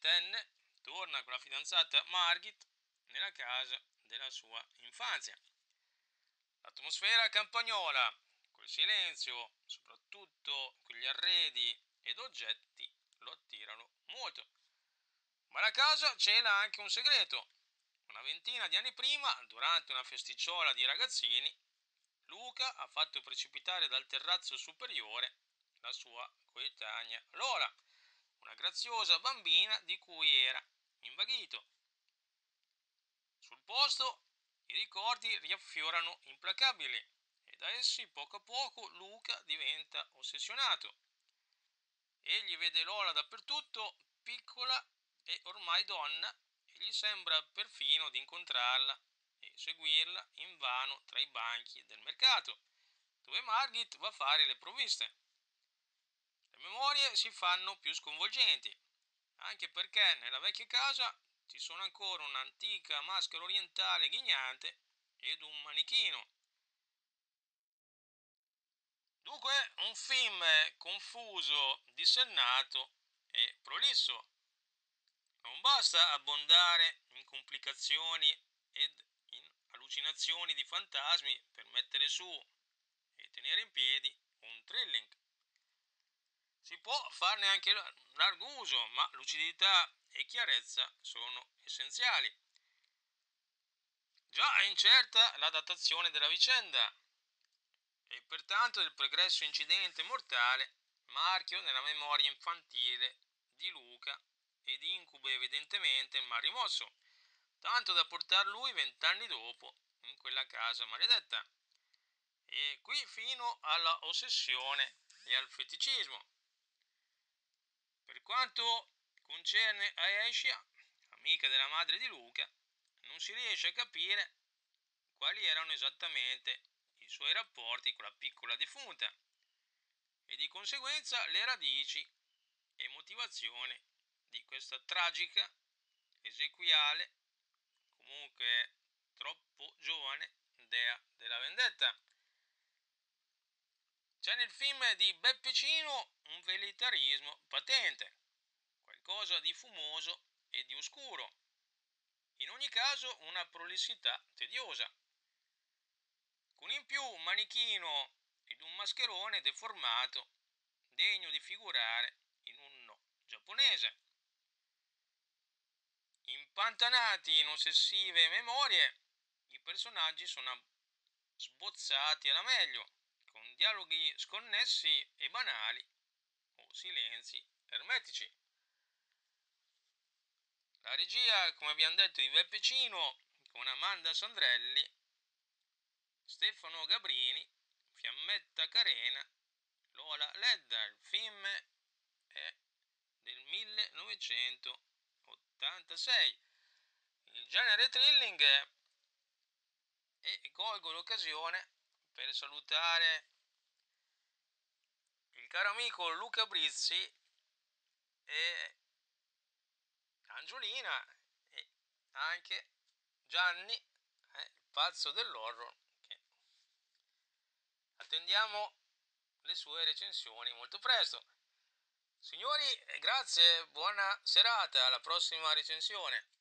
ventenne, torna con la fidanzata Margit nella casa della sua infanzia. L'atmosfera campagnola, quel silenzio, soprattutto quegli arredi ed oggetti lo attirano molto. Ma la casa cela anche un segreto. Una ventina di anni prima, durante una festicciola di ragazzini, Luca ha fatto precipitare dal terrazzo superiore la sua coetanea Lola, una graziosa bambina di cui era invaghito. Sul posto i ricordi riaffiorano implacabili e da essi poco a poco Luca diventa ossessionato. Egli vede Lola dappertutto, piccola e ormai donna, e gli sembra perfino di incontrarla e seguirla invano tra i banchi del mercato, dove Margit va a fare le provviste. Le memorie si fanno più sconvolgenti, anche perché nella vecchia casa ci sono ancora un'antica maschera orientale ghignante ed un manichino. Dunque un film confuso, dissennato e prolisso. Non basta abbondare in complicazioni ed in allucinazioni di fantasmi per mettere su e tenere in piedi un thrilling. Si può farne anche largo uso, ma lucidità e chiarezza sono essenziali. Già è incerta la datazione della vicenda e pertanto il pregresso incidente mortale marchio nella memoria infantile di Luca ed incube evidentemente mal rimosso, tanto da portar lui 20 anni dopo in quella casa maledetta. E qui fino alla ossessione e al feticismo. Per quanto concerne Aisha, amica della madre di Luca, non si riesce a capire quali erano esattamente i suoi rapporti con la piccola defunta e di conseguenza le radici e motivazioni di questa tragica, esequiale, comunque troppo giovane dea della vendetta. C'è nel film di Beppe Cino un velleitarismo patente, qualcosa di fumoso e di oscuro, in ogni caso una prolissità tediosa, con in più un manichino ed un mascherone deformato, degno di figurare in un no giapponese. Impantanati in ossessive memorie, i personaggi sono sbozzati alla meglio, con dialoghi sconnessi e banali o silenzi ermetici. La regia, come abbiamo detto, di Beppe Cino, con Amanda Sandrelli, Stefano Gabrini, Fiammetta Carena, Lola Ledda. Il film è del 1986. Il genere thrilling e colgo l'occasione per salutare il caro amico Luca Brizzi e Angiolina e anche Gianni, il pazzo dell'horror, che attendiamo le sue recensioni molto presto. Signori, grazie, buona serata, alla prossima recensione.